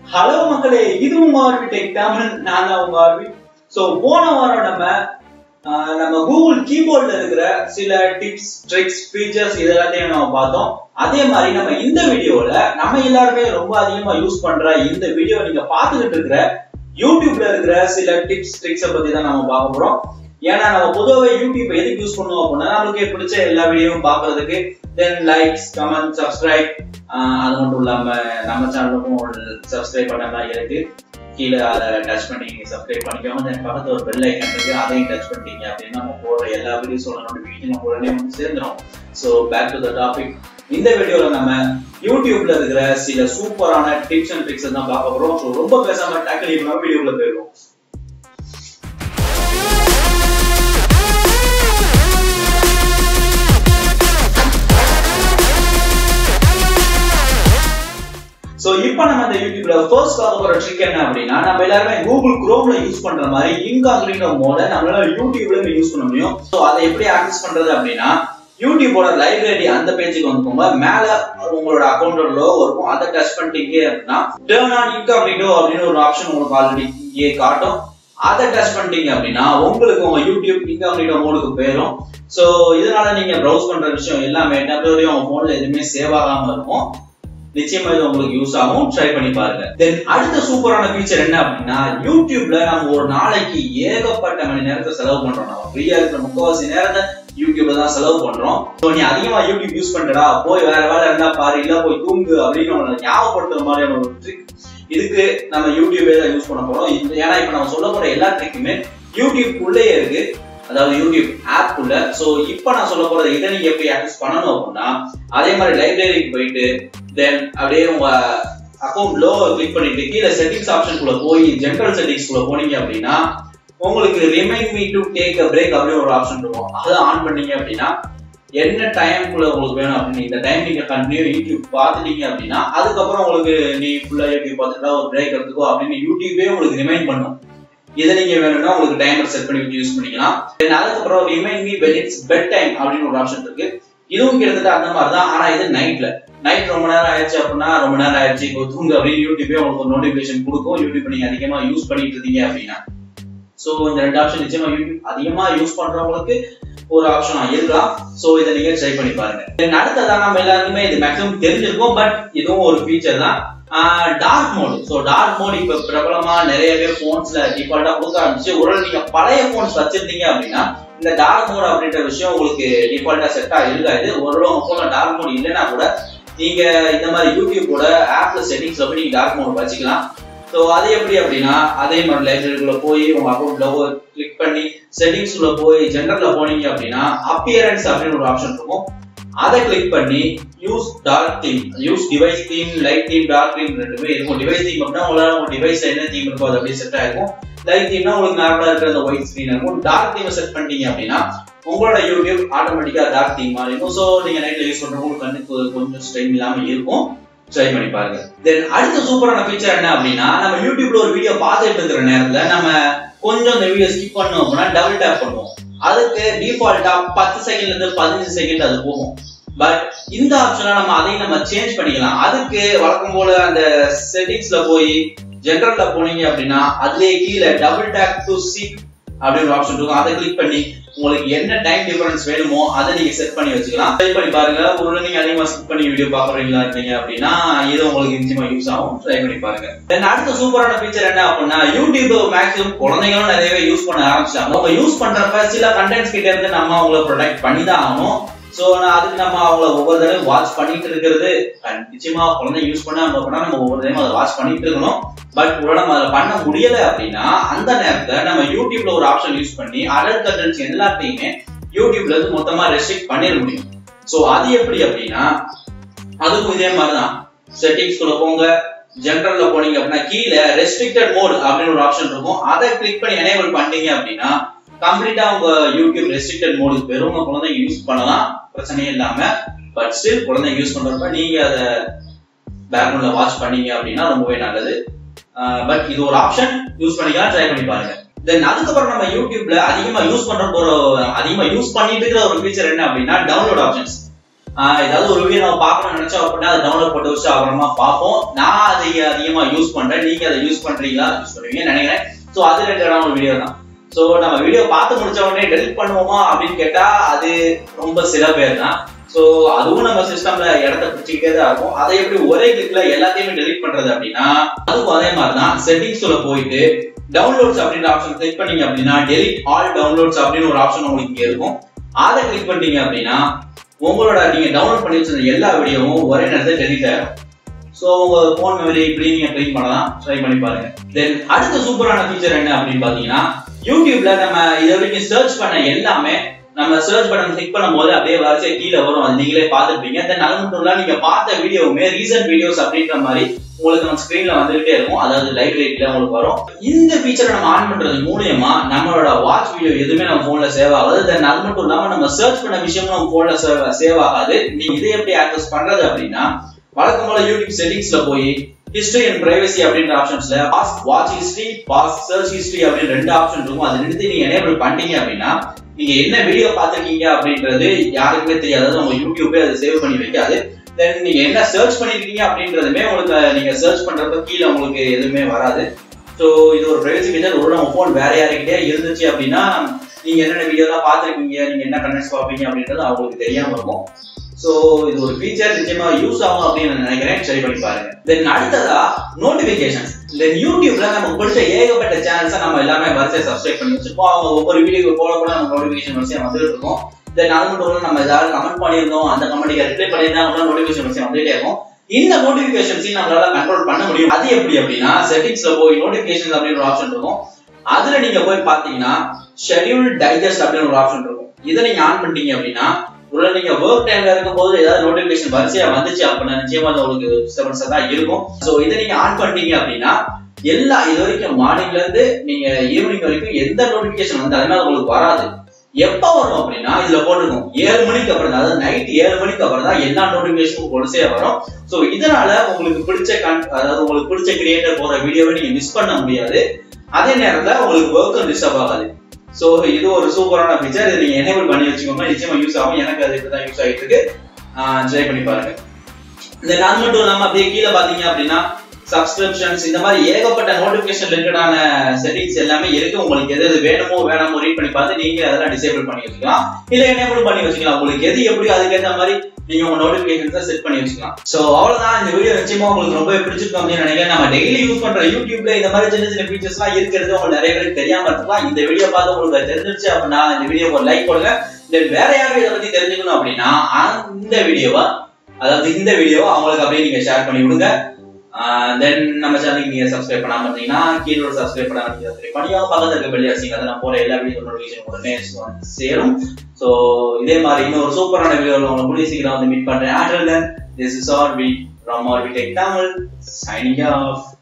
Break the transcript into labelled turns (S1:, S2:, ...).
S1: Hello மக்களே, இது உங்க ஆர்வி டெக் தமிழ். நான் தான் உங்க ஆர்வி. ஸோ போன வாரம் நம்ம கூகுள் கீபோர்ட்ல இருக்கிற சில டிப்ஸ், ட்ரிக்ஸ், ஃபீச்சர்ஸ் இதெல்லாத்தையும் நம்ம பார்த்தோம். அதே மாதிரி நம்ம இந்த வீடியோல நம்ம எல்லாருமே ரொம்ப அதிகமா யூஸ் பண்ற இந்த வீடியோ நீங்க பார்த்துக்கிட்டு இருக்கிற யூடியூப்ல இருக்கிற சில டிப்ஸ், ட்ரிக்ஸை பத்தி தான் நம்ம பார்க்க போறோம். ஏன்னா நம்ம பொதுவாக யூடியூப் எதுக்கு யூஸ் பண்ணுவோம் அப்படின்னா நம்மளுக்கு பிடிச்ச எல்லா வீடியோவும் பார்க்கறதுக்கு, தென் லைக்ஸ், கமெண்ட், சப்ஸ்கிரைப். அது மட்டும் இல்லாம நம்ம சேனலுக்கும் சப்ஸ்கிரைப் பண்ண மாதிரி இருக்கு. கீழே அதை டச் பண்ணி சப்ஸ்கிரைப் பண்ணிக்கோங்க. தென் பக்கத்துல ஒரு பெல் ஐக்கன் இருக்கு, அதையும் டச் பண்ணிட்டீங்க அப்படின்னா நம்ம போடுற எல்லா வீடியோஸோட நோட்டிஃபிகேஷன் உடனே வந்து சேர்ந்துடும். So back to the topic. இந்த வீடியோல நம்ம யூடியூப்ல இருக்கிற சில சூப்பரான டிப்ஸ் அண்ட் ட்ரிக்ஸ் தான் பார்க்க போறோம். ஸோ ரொம்ப பேசாம டேக்கிள் பண்ணாம வீடியோக்குள்ள போயிடுவோம். சோ இப்போ நம்ம இந்த யூடியூப்ல ஃபர்ஸ்ட் பார்க்க போற ட்ரிக் என்ன அப்படின்னா, நம்ம எல்லாருமே கூகுள் குரோம்ல யூஸ் பண்ற மாதிரி இன்காக்னிட்டோ மோட நம்மளால யூடியூப்லயும் யூஸ் பண்ண முடியும். சோ அதை எப்படி ஆக்சஸ் பண்றது அப்படின்னா, யூடியூபோட லைப்ரரி அந்த பேஜுக்கு வந்துக்கோங்க. மேல உங்களோட அக்கௌண்டோட லோகோ இருக்கும், அதை டச் பண்ணிட்டீங்க அப்படின்னா டர்ன் ஆன் இன்காக்னிட்டோ அப்படின்னு ஒரு ஆப்ஷன் உங்களுக்கு ஆல்ரெடி இங்கே காட்டும். அதை டச் பண்ணிட்டீங்க அப்படின்னா உங்களுக்கு உங்க யூடியூப் இன்காக்னிட்டோ மோடுக்கு போயிடும். சோ இதனால நீங்க ப்ரௌஸ் பண்ற விஷயம் எல்லாமே டெம்பரரியா உங்க போன்ல எதுவுமே சேவ் ஆகாம இருக்கும். நிச்சயமா இது உங்களுக்கு யூஸ் ஆகும். ட்ரை பண்ணி பாருங்க. தென் அடுத்த சூப்பரான ஃபீச்சர் என்ன அப்படின்னா, யூடியூப்ல நம்ம ஒரு நாளைக்கு ஏகப்பட்ட மணி நேரத்தை செலவு பண்றோம். நம்ம ஃப்ரீயா இருக்கிற முக்கால்வாசி நேரத்தை யூடியூப்ல தான் செலவு பண்றோம். ஸோ நீ அதிகமா யூடியூப் யூஸ் பண்றடா, போய் வேற வேலை இருந்தா பாரு, இல்ல போய் தூங்கு அப்படின்னு நம்ம ஞாபகப்படுத்துற மாதிரியான ஒரு ட்ரிக். இதுக்கு நம்ம யூடியூபே தான் யூஸ் பண்ண போறோம். ஏன்னா இப்ப நம்ம சொல்ல போற எல்லா ட்ரிக்குமே யூடியூப் உள்ளேயே இருக்கு, அதாவது யூடியூப் ஆப் உள்ள. சோ இப்போ நான் சொல்ல போறது இதை நீங்க எப்படி ஆக்சஸ் பண்ணணும் அப்படின்னா, அதே மாதிரி லைப்ரரிக்கு போயிட்டு தென் அப்படியே உங்க அக்கௌண்ட் லோகோ கிளிக் பண்ணிட்டு கீழே செட்டிங்ஸ் ஆப்ஷனுக்குள்ள போய் ஜெனரல் செட்டிங்ஸ்குள்ள போனீங்க அப்படின்னா உங்களுக்கு remind me to take a break அப்படின்னு ஒரு ஆப்ஷன் இருக்கும். அதை ஆன் பண்ணீங்க அப்படின்னா என்ன டைம்குள்ள உங்களுக்கு வேணும் அப்படின்னு இந்த டைம் நீங்க கண்டினியூ யூடியூப் பார்த்துட்டீங்க அப்படின்னா அதுக்கப்புறம் உங்களுக்கு நீ ஃபுல்லா யூடியூப் பார்த்துட்டா ஒரு பிரேக் எடுத்துக்கோ அப்படின்னு யூடியூபே உங்களுக்கு ரிமைண்ட் பண்ணும். இதை நீங்க வேணும்னா உங்களுக்கு டைமர் செட் பண்ணி யூஸ் பண்ணிக்கலாம். அதுக்கப்புறம் remind me when it's bed time அப்படின்னு ஒரு ஆப்ஷன் இருக்கு. இதுவும் கிட்டத்தட்ட அந்த மாதிரி தான், ஆனா இது நைட் ரொம்ப நேரம் ஆயிடுச்சு அப்படின்னா ரொம்ப நேரம் ஆயிடுச்சு இப்போ தூங்கு அப்படின்னு யூடியூபே உங்களுக்கு ஒரு நோட்டிபிகேஷன் கொடுக்கும். யூடியூப் நீங்க அதிகமா யூஸ் பண்ணிட்டு இருந்தீங்க அப்படின்னா. சோ இந்த ரெண்டு ஆப்ஷன் நிச்சயமா யூடியூப் அதிகமா யூஸ் பண்றவங்களுக்கு ஒரு ஆப்ஷனா இருக்கலாம். சோ இதை நீங்க ட்ரை பண்ணி பாருங்க. அடுத்ததான் நம்ம எல்லாருக்குமே இது மேக்ஸிமம் தெரிஞ்சிருக்கும், பட் இதுவும் ஒரு ஃபீச்சர் தான், dark mode. So dark mode இப்ப பிரபலமா நிறையவே போன்ஸ்ல டிஃபால்ட்டா கொடுக்க ஆரம்பிச்சு. ஒரு நீங்க பழைய போன்ஸ் வச்சிருந்தீங்க அப்படின்னா இந்த டார்க் மோட் அப்படின்ற விஷயம் உங்களுக்கு டிஃபால்ட்டா செட்டா இருக்காது. ஒரு போன்ல டார்க் மோட் இல்லைன்னா கூட நீங்க இந்த மாதிரி யூடியூபோட ஆப்ல செட்டிங்ஸ்ல போய் நீங்க டார்க் மோட் வச்சுக்கலாம். சோ அது எப்படி அப்படின்னா, அதே மாதிரி லைப்ரரிக்குள்ள போய் உங்க அக்கௌண்ட் லோகோ கிளிக் பண்ணி செட்டிங்ஸ்குள்ள போய் ஜெனரல்ல போனீங்க அப்படின்னா அப்பியரன்ஸ் அப்படின்னு ஒரு ஆப்ஷன் இருக்கும். அதை கிளிக் பண்ணி use dark theme, use device theme, light theme, dark theme ரெண்டுமே இருக்கும். டிவைஸ் தீம் அப்படின்னா உங்களால உங்க டிவைஸ்ல என்ன தீம் இருக்கோ அது அப்படியே செட் ஆயிருக்கும். லைட் தீம்னா உங்களுக்கு நார்மலா இருக்கிற அந்த ஒயிட் ஸ்கிரீன் இருக்கும். டார்க் தீமை செட் பண்ணிட்டீங்க அப்படின்னா உங்களோட யூடியூப் ஆட்டோமேட்டிக்கா டார்க் தீம் மாதிரி இருக்கும். ஸோ நீங்க நைட்ல யூஸ் பண்றவங்களுக்கு கண்ணுக்கு கொஞ்சம் ஸ்ட்ரெயின் இல்லாம இருக்கும். ட்ரை பண்ணி பாருங்க. தென் அடுத்த சூப்பரான ஃபீச்சர் என்ன அப்படின்னா, நம்ம யூடியூப்ல ஒரு வீடியோ பார்த்துட்டு இருக்கிற நேரத்துல நம்ம கொஞ்சம் இந்த வீடியோ ஸ்கிப் பண்ணோம் அப்படின்னா டபுள் டேப் பண்ணுவோம். அதுக்கு டிஃபால்ட்டா 10 செகண்ட்ல இருந்து 15 செகண்ட் அது போகும். பட் இந்த ஆப்ஷனை நம்ம சேஞ்ச் பண்ணிக்கலாம். அதுக்கு வழக்கம் போல அந்த செட்டிங்ஸ்ல போய் ஜெனரல்ல போனீங்க அப்படின்னா அதுலயே கீழே டபுள் டேப் டு சீக் அப்படின்னு ஆப்ஷன் இருக்கும். அதை கிளிக் பண்ணி உங்களுக்கு என்ன டைம் டிஃபரன்ஸ் வேணுமோ அதை நீங்க செட் பண்ணி வச்சுக்கலாம். ட்ரை பண்ணி பாருங்க. ஒரு நீங்க அதிகமா ஸ்கிப் பண்ணி வீடியோ பாக்குறீங்களா இருக்கீங்க அப்படின்னா இது உங்களுக்கு நிச்சயமா யூஸ் ஆகும். ட்ரை பண்ணி பாருங்க. தென் அடுத்த சூப்பரான ஃபீச்சர் என்ன அப்படின்னா, யூடியூப் மேக்ஸிமம் குழந்தைங்களும் நிறையவே யூஸ் பண்ண ஆரம்பிச்சாங்க. அவங்க யூஸ் பண்றப்ப சில கண்டென்ட்ஸ் கிட்ட இருந்து நம்ம அவங்களை ப்ரொடெக்ட் பண்ணி தான் ஆகணும். சோ அதுக்கு நம்ம அவங்கள ஒவ்வொரு தடவை வாட்ச் பண்ணிட்டு இருக்கிறது நிச்சயமா குழந்தை யூஸ் பண்ணா நம்ம ஒவ்வொரு தடவை அதை வாட்ச் பண்ணிட்டு இருக்கணும். பட் நம்ம அதை பண்ண முடியல அப்படின்னா அந்த நேரத்துல நம்ம யூடியூப்ல ஒரு ஆப்ஷன் யூஸ் பண்ணி அடல்ட் கண்டென்ட்ஸ் எல்லாத்தையுமே யூடியூப்ல இருந்து மொத்தமா ரெஸ்ட்ரிக்ட் பண்ணிட முடியும். சோ அது எப்படி அப்படின்னா, அதுக்கும் இதே மாதிரிதான் செட்டிங்ஸ்குள்ள போங்க. ஜெனரல்ல போனீங்க அப்படின்னா கீழே ரெஸ்ட்ரிக்டட் மோட் அப்படின்னு ஒரு ஆப்ஷன் இருக்கும். அதை கிளிக் பண்ணி எனேபிள் பண்ணீங்க அப்படின்னா கம்ப்ளீட்டா உங்க யூடியூப் ரெஸ்ட்ரிக்டட் மோடுக்கு பேரும் உங்க குழந்தைங்க யூஸ் பண்ணலாம், பிரச்சனையே இல்லாம. பட் ஸ்டில் குழந்தைங்க யூஸ் பண்றப்ப நீங்க அதை பேக்ரவுண்ட்ல வாட்ச் பண்ணீங்க அப்படின்னா ரொம்பவே நல்லது. பட் இது ஒரு ஆப்ஷன், யூஸ் பண்ணிக்கலாம். ட்ரை பண்ணி பாருங்க. தென் அதுக்கப்புறம் நம்ம யூடியூப்ல அதிகமா யூஸ் பண்ணிட்டு இருக்கிற ஒரு ஃபீச்சர் என்ன அப்படின்னா டவுன்லோட் ஆப்ஷன்ஸ். ஏதாவது ஒரு வீடியோ நம்ம பார்க்கணும்னு நினைச்சோம் அப்படின்னா அதை டவுன்லோட் போட்டு வச்சு அப்புறமா பார்ப்போம். நான் அதை அதிகமா யூஸ் பண்றேன், நீங்க அதை யூஸ் பண்றீங்களா, யூஸ் பண்ணுவீங்கன்னு நினைக்கிறேன். ஸோ அது ரிலேட்டடான ஒரு வீடியோ தான். ஸோ நம்ம வீடியோ பார்த்து முடிச்ச உடனே டெலிட் பண்ணுவோமா அப்படின்னு கேட்டா அது ரொம்ப சில பேர் தான். ஸோ அதுவும் நம்ம சிஸ்டம்ல இடத்த பிடிச்சிக்கிட்டே தான் இருக்கும். அதை எப்படி ஒரே கிளிக்ல எல்லாத்தையுமே டெலிட் பண்றது அப்படின்னா அதுவும் அதே மாதிரி தான். செட்டிங்ஸ்ல போயிட்டு டவுன்லோட்ஸ் அப்படின்ற ஆப்ஷன் கிளிக் பண்ணீங்க அப்படின்னா டெலிட் ஆல் டவுன்லோட்ஸ் அப்படின்னு ஒரு ஆப்ஷன் உங்களுக்கு இங்க இருக்கும். அதை கிளிக் பண்ணிட்டீங்க அப்படின்னா உங்களோட நீங்க டவுன்லோட் பண்ணி வச்சிருந்த எல்லா வீடியோவும் ஒரே நேரத்தில் டெலிட் ஆகும். ஸோ உங்க போன் மெமரி இப்படி நீங்க கிளீன் பண்ணலாம், ட்ரை பண்ணி பாருங்க. தென் அடுத்த சூப்பரான ஃபீச்சர் என்ன அப்படின்னு பாத்தீங்கன்னா யூடியூப்ல நம்ம இது வரைக்கும் சர்ச் பண்ண எல்லாமே நம்ம சர்ச் பட்டன் கிளிக் பண்ணும்போது அப்படியே வரிசை கீழே வரும், அது நீங்களே பார்த்துருப்பீங்க. தென் அது மட்டும் இல்ல நீங்க பார்த்த வீடியோவுமே ரீசன்ட் வீடியோஸ் அப்படின்ற மாதிரி உங்களுக்கு நம்ம ஸ்கிரீன்ல வந்துகிட்டே இருக்கும், அதாவது லைப்ரரியில உங்களுக்கு வரும். இந்த ஃபீச்சரை நம்ம ஆன் பண்றது மூலியமா நம்மளோட வாட்ச் வீடியோ எதுவுமே நம்ம போன்ல சேவ் ஆகாது. தென் அது மட்டும் இல்லாம நம்ம சர்ச் பண்ண விஷயமும் நம்ம போன்ல சேவ் ஆகாது. நீங்க இதை எப்படி ஆக்சஸ் பண்றது அப்படின்னா வழக்கம் போல யூடியூப் செட்டிங்ஸ்ல போய் ஹிஸ்டரி அண்ட் பிரைவசி அப்படின்ற ஆப்ஷன்ஸ்ல past watch history, past search history அப்படின்னு ரெண்டு ஆப்ஷன் இருக்கும். அது ரெண்டுத்தையும் நீங்க எனேபிள் பண்ணீங்க அப்படின்னா நீங்க என்ன வீடியோ பார்த்திருக்கீங்க அப்படின்றது யாருக்குமே தெரியாது, உங்க யூடியூபே அது சேவ் பண்ணி வைக்காது. தென் நீங்க என்ன சர்ச் பண்ணிருக்கீங்க அப்படின்றதுமே உங்களுக்கு நீங்க சர்ச் பண்றப்ப கீழே உங்களுக்கு எதுவுமே வராது. ஸோ இது ஒரு பிரைவசி ஃபீச்சர். ஒரு நம்ம போன் வேற யாருக்கிட்டே இருந்துச்சு அப்படின்னா நீங்க என்னென்ன வீடியோலாம் பார்த்திருக்கீங்க, நீங்க என்ன கண்டென்ட்ஸ் பார்ப்பீங்க அப்படின்றது அவங்களுக்கு தெரியாம இருக்கும். சோ இது ஒரு ஃபீச்சர் நிச்சயமா யூஸ் ஆகும் அப்படின்னு நான் நினைக்கிறேன், சரி பண்ணி பாருங்க. தென் அடுத்ததா நோட்டிபிகேஷன்ஸ். தென் யூடியூப்ல நமக்கு பிடிச்ச ஏகப்பட்ட சேனல்ஸை நம்ம எல்லாமே வரிசை சப்ஸ்கிரைப் பண்ணி வச்சிருப்போம். அவங்க ஒவ்வொரு வீடியோ போல கூட நம்ம நோட்டிபிகேஷன் வரிசையா வந்துட்டு இருக்கும். தென் அது மட்டும் இல்ல நம்ம ஏதாவது கமெண்ட் பண்ணியிருந்தோம், அந்த கமெண்ட்டுக்கு ரிப்ளை பண்ணியிருந்தா நோட்டிபிகேஷன் வரிசையா வந்துட்டே இருக்கும். இந்த நோட்டிபிகேஷன்ஸையும் நம்மளால கண்ட்ரோல் பண்ண முடியும். அது எப்படி அப்படின்னா செட்டிங்ஸ்ல போய் நோட்டிபிகேஷன் அப்படின்ற ஒரு ஆப்ஷன் இருக்கும். அதுல நீங்க போய் பாத்தீங்கன்னா ஷெட்யூல் டைஜஸ்ட் அப்படின்னு ஒரு ஆப்ஷன் இருக்கும். இதை நீங்க ஆன் பண்ணிட்டீங்க அப்படின்னா ஒருவேளை நீங்க ஒர்க் டைம்ல இருக்கும்போது ஏதாவது நோட்டிபிகேஷன் வரிசையா வந்துச்சு அப்படின்னா நிச்சயமா உங்களுக்கு டிஸ்டர்பன்ஸா தான் இருக்கும். சோ இதை நீங்க ஆன் பண்ணிட்டீங்க அப்படின்னா எல்லா இது வரைக்கும் மார்னிங்ல இருந்து நீங்க ஈவினிங் வரைக்கும் எந்த நோட்டிபிகேஷன் வந்தாலுமே அது உங்களுக்கு வராது. எப்ப வரும் அப்படின்னா இதுல போட்டுருக்கும் 7 மணிக்கு அப்புறம் தான், அதாவது நைட் 7 மணிக்கு அப்புறம் தான் எல்லா நோட்டிபிகேஷனும் வரிசையா வரும். சோ இதனால உங்களுக்கு பிடிச்ச அதாவது உங்களுக்கு பிடிச்ச கிரியேட்டர் போற வீடியோவை நீங்க மிஸ் பண்ண முடியாது. அதே நேரத்துல உங்களுக்கு ஒர்க்கும் டிஸ்டர்ப் ஆகாது. சோ இது ஒரு சூப்பரான ஃபீச்சர். இதை நீங்க எனேபிள் பண்ணி வச்சுக்கோங்க, நிச்சயமா யூஸ் ஆகும். எனக்கு அது இப்பதான் யூஸ் ஆகிட்டு இருக்கு, ட்ரை பண்ணி பாருங்க. இந்த அது மட்டும் இல்லாம அப்படியே கீழே பாத்தீங்க அப்படின்னா சப்ஸ்கிரிப்ஷன்ஸ் இந்த மாதிரி ஏகப்பட்ட நோட்டிபிகேஷன் ரிலேட்டடான செட்டிங்ஸ் எல்லாமே இருக்கு. உங்களுக்கு எது வேணுமோ வேணாமோ ரீட் பண்ணி பார்த்து நீங்க அதெல்லாம் டிசேபிள் பண்ணி வச்சுக்கலாம், இல்ல எனேபிள் பண்ணி வச்சுக்கலாம். உங்களுக்கு எது எப்படி அதுக்கேற்ற மாதிரி நீங்க உங்க நோட்டிபிகேஷன்ஸை செட் பண்ணி வச்சுக்கலாம். சோ அவ்வளவுதான். இந்த வீடியோ நிச்சயமா உங்களுக்கு ரொம்ப பிடிச்சிருக்கும் அப்படின்னு நினைக்கிறேன். நம்ம டெய்லி யூஸ் பண்ற யூடியூப்ல இந்த மாதிரி சின்ன சின்ன ஃபீச்சர்ஸ் எல்லாம் இருக்கிறது உங்களுக்கு நிறைய பேருக்கு தெரியாம இருக்கலாம். இந்த வீடியோ பார்த்து உங்களுக்கு தெரிஞ்சிருச்சு அப்படின்னா இந்த வீடியோ ஒரு லைக் கொடுங்க. வேற யாரும் இதை பத்தி தெரிஞ்சுக்கணும் அப்படின்னா இந்த வீடியோவை அவங்களுக்கு அப்படியே நீங்க ஷேர் பண்ணி விடுங்க. தென் நம்ம சேனலுக்கு நீங்க சப்ஸ்கிரைப் பண்ணாம இருந்தீங்கன்னா கீழே ஒரு சப்ஸ்கிரைப் பண்ணாம சப்ஸ்கிரைப் பண்ணி பக்கத்துல இருக்க பெல் அடிச்சீங்க, அதை நான் போற எல்லா வீடியோ நோட்டிஃபிகேஷன் உடனே சேரும். சோ இதே மாதிரி இன்னொரு சூப்பரான வீடியோல உங்களை கூடிய சீக்கிரம் வந்து மீட் பண்றேன். Until then, this is Orbi from Orbitech Tamil signing off.